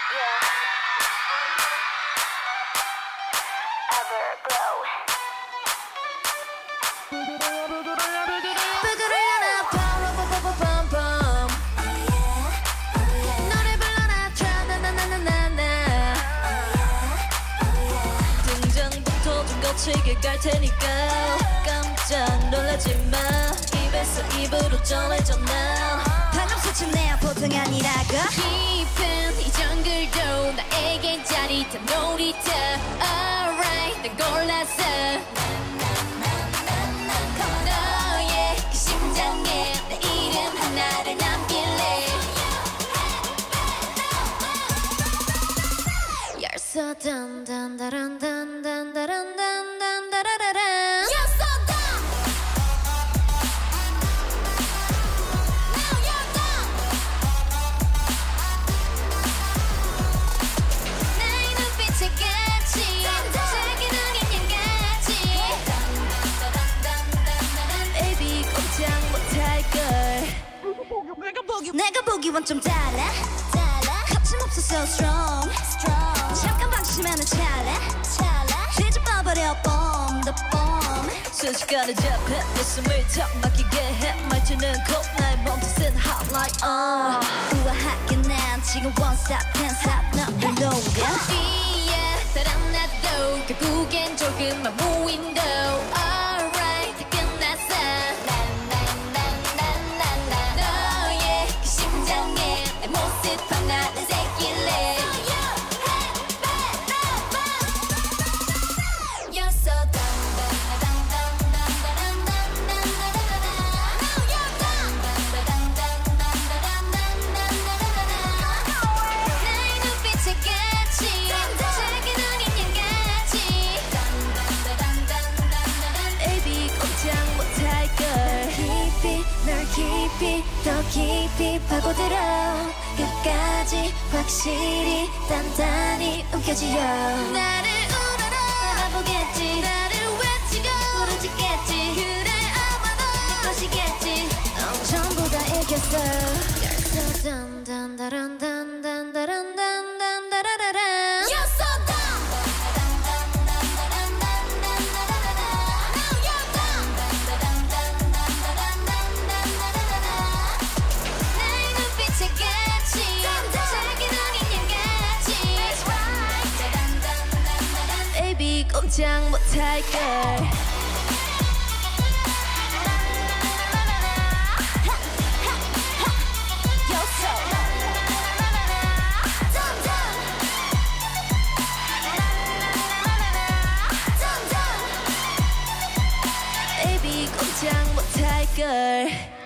너를 불러라 트라나나나나나 등장부터 좀 거칠게 갈 테니까 깜짝 놀라지 마 입에서 입으로 전해졌나 방금 스친 내야 보통 아니라고 깊은 이 정글도 나에겐 짜릿한 놀이터 Alright 난 골랐어 너의 그 심장에 내 이름 하나를 남길래 You're so dun dun dun dun dun dun dun dun dun dun You're so dumb Now you're dumb 나의 눈빛에 같이 자기는 인형같이 Baby 꼼짝 못할걸 내가 보기엔 좀 달라 거침없어 so strong 잠깐 방심하는 찰나 뒤집어버려 bomb the bomb 순식간에 잡혀 내 숨을 턱 막히게 해 말투는 꼭 나의 멈춰선 hot like 우아하게 난 지금 one stop ten stop 너를 녹여 뒤에 달아나도 결국엔 조금만 무인도 Alright 다 끝났어 너의 그 심장에 내 모습 하나를 새길래 You're so dumb Now you're dumb 나의 눈빛에 같이 자기는 인형같이 Baby 꼼짝 못할걸 깊이 널 깊이 더 깊이 파고들어 끝까지 확실히 단단히 움켜쥐어 나를 우러러 알아보겠지 나를 외치고 부러지겠지 그래 아마도 내 것이겠지 전부 다 이겼어 You're so dumb dun dun dun dun dun dun dun dun dun You're so dumb Now you're dumb 나의 눈빛에 같이 자기는 인형같이 Baby 꼼짝 못할걸 Baby 꼼짝 못할걸